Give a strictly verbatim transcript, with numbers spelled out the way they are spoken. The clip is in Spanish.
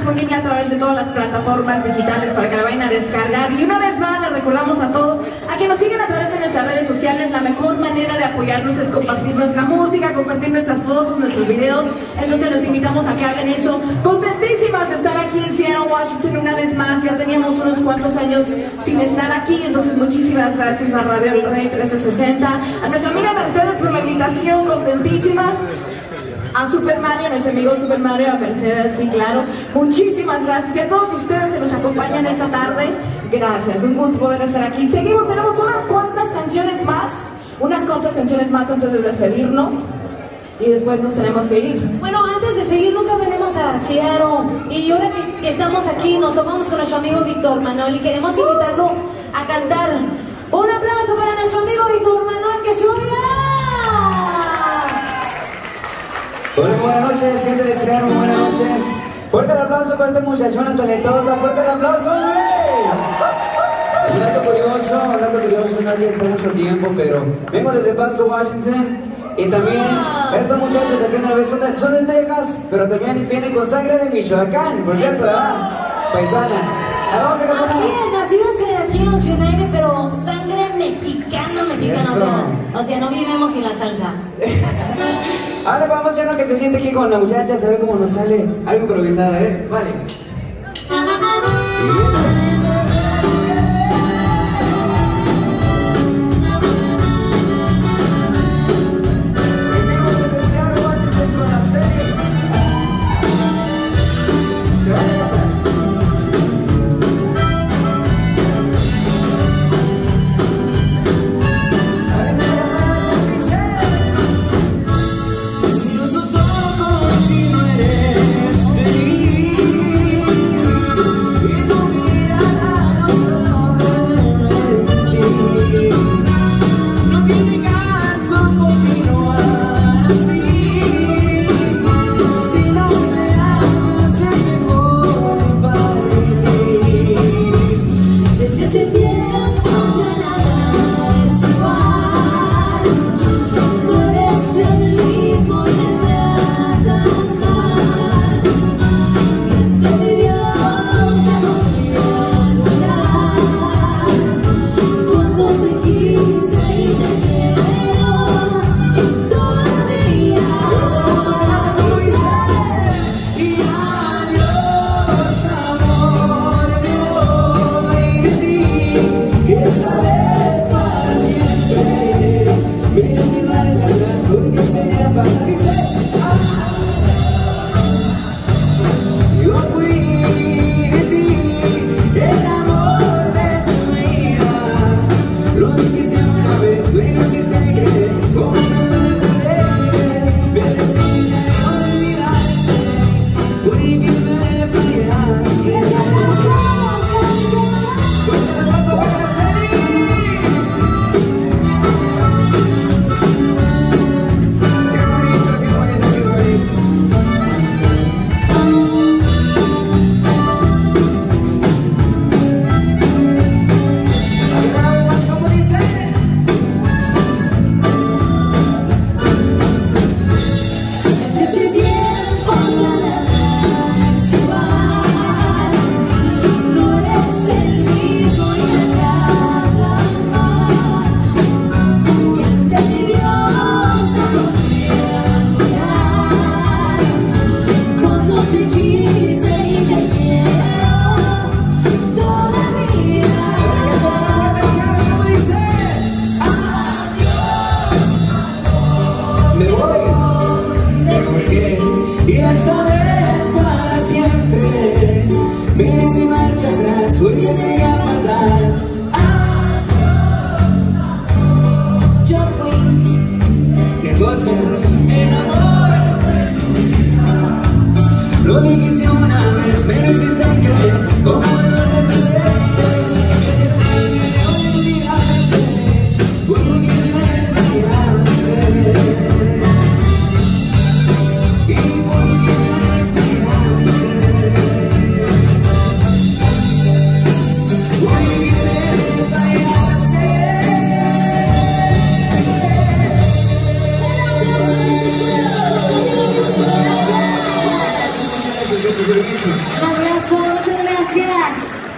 disponible a través de todas las plataformas digitales para que la vayan a descargar. Y una vez más les recordamos a todos a que nos sigan a través de nuestras redes sociales. La mejor manera de apoyarnos es compartir nuestra música, compartir nuestras fotos, nuestros videos. Entonces los invitamos a que hagan eso. Contentísimas de estar aquí en Seattle, Washington una vez más. Ya teníamos unos cuantos años sin estar aquí, entonces muchísimas gracias a Radio El Rey trescientos sesenta, a nuestra amiga Mercedes por la invitación, contentísimas. A Super Mario, a nuestro amigo Super Mario, a Mercedes, sí, claro. Muchísimas gracias. Y a todos ustedes que nos acompañan esta tarde, gracias. Un gusto poder estar aquí. Seguimos, tenemos unas cuantas canciones más. Unas cuantas canciones más antes de despedirnos. Y después nos tenemos que ir. Bueno, antes de seguir, nunca venimos a Seattle. Y ahora que, que estamos aquí, nos topamos con nuestro amigo Víctor Manuel y queremos invitarlo a cantar. Un aplauso para nuestro amigo Víctor Manuel, que se oiga. Bueno, buenas noches, gente de Seattle, buenas noches. Fuerte el aplauso para esta muchachona talentosa, fuerte el aplauso, ¡hey! Un dato curioso, un dato curioso, no tiene mucho tiempo, pero vengo desde Pasco, Washington, y también estos muchachos aquí en la vez son de, son de Texas, pero también vienen con sangre de Michoacán, por cierto, ¿verdad? Paisanas. Vamos a cantar. Así es, nacidas aquí en los United, pero sangre mexicana, mexicana, o sea, o sea, no vivimos sin la salsa. Ahora vamos ya, no, que se siente aquí con la muchacha, se ve cómo nos sale algo improvisado, ¿eh? Vale. mucho, te quiero mucho. Un abrazo, muchas gracias.